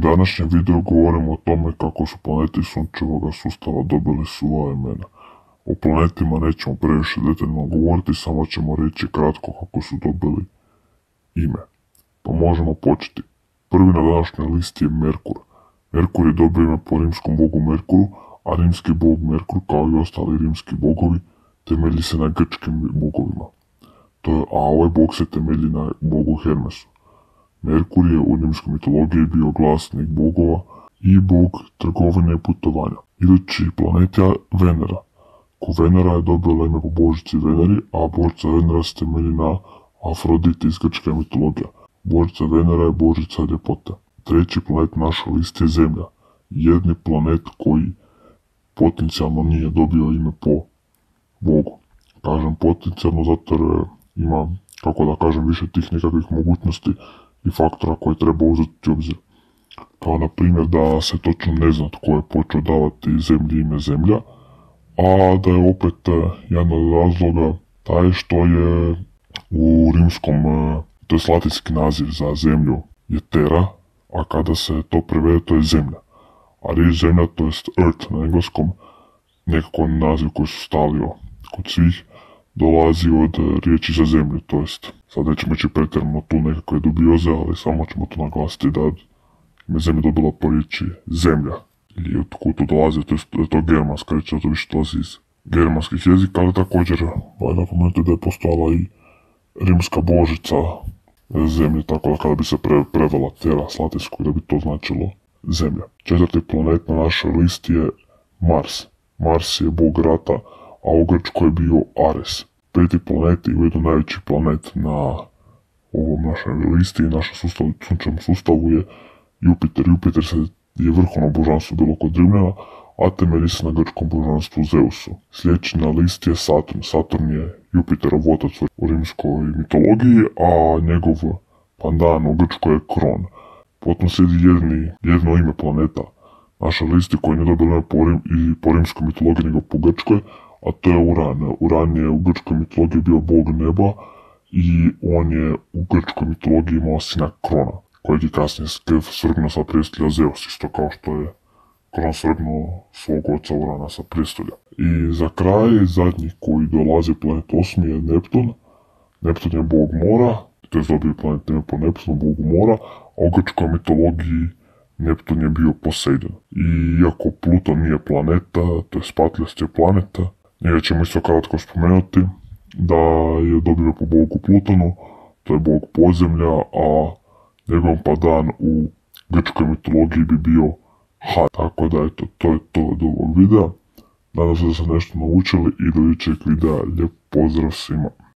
današnjem videu govorimo o tome kako su planeti sunčevog sustava dobili svoja imena. O planetima nećemo previše detaljno govoriti, samo ćemo reći kratko kako su dobili ime. Pa možemo početi. Prvi na današnjoj listi je Merkur. Merkur je dobio ime po rimskom bogu Merkuru, a rimski bog Merkur, kao i ostali rimski bogovi, temelji se na grčkim bogovima. A ovaj bog se temelji na bogu Hermesu. Merkur je u rimskoj mitologiji bio glasnik bogova i bog trgovine i putovanja. Idući planet je Venera. Venera je dobila ime po božici Veneri, a božica Venera se temelji na Afroditi iz grčke mitologije. Božica Venera je božica ljepote. Treći planet na našoj listi je Zemlja. Jedni planet koji potencijalno nije dobio ime po bogu. Kažem potencijalno zato jer ima, kako da kažem, više tih nekakvih mogućnosti i faktora koje treba uzeti u obzir. Kao na primjer da se točno ne zna tko je počeo davati Zemlji ime Zemlja, a da je opet jedan od razloga taj što je u rimskom, to je latinski naziv za zemlju je Terra, a kada se to prevede to je zemlja. A riječ zemlja, to jest earth na engleskom, nekako naziv koji su stavio kod svih, dolazi od riječi za zemlju, to jest sad nećemo ići pretjerano tu nekakve dubioze, ali samo ćemo to naglasiti da je zemlja dobila po riječi zemlja. Ili od kud to dolazi, to je to germanska riječ, to više dolazi iz germanskih jezika, ali također valja napomenuti da je postojala i rimska božica zemlje, tako da kada bi se prevela Terra s latinskog da bi to značilo zemlja. Četvrti planet na našoj listi je Mars. Mars je bog rata, a u Grčkoj je bio Ares. Peti planet i ujedno najveći planet na ovom našoj listi i našem sunčevom sustavu je Jupiter. Jupiter je vrhovno božanstvo bilo kod Rimljana, a temelji se na grčkom božanstvu Zeusu. Sljedeći na listi je Saturn. Saturn je Jupiterov otac u rimskoj mitologiji, a njegov pandan u Grčkoj je Kron. Potom slijedi jedno ime planeta naša listi koji nije dobilo ime po rimskoj mitologiji nego po grčkoj, a to je Uran. Uran je u grčkoj mitologiji bio bog neba i on je u grčkoj mitologiji imao sina Krona, kojeg je kasnije svrgnuo sa prijestolja Zeus, isto kao što je Kron svrgnuo svog oca Urana sa prijestolja. I za kraj, zadnji koji dolazi planet osmi je Neptun. Neptun je bog mora, to je dobio planet ime po Neptunu, bogu mora, a u grčkoj mitologiji Neptun je bio Poseidon. I iako Pluton nije planeta, to je spatljast planeta, njega ćemo isto kratko spomenuti da je dobio po bogu Plutonu, to je bog podzemlja, a njegov pandan u grčkoj mitologiji bi bio Had. Tako da eto, to je to od ovog videa. Nadam se da ste nešto naučili i do idućeg videa. Lijep pozdrav svima.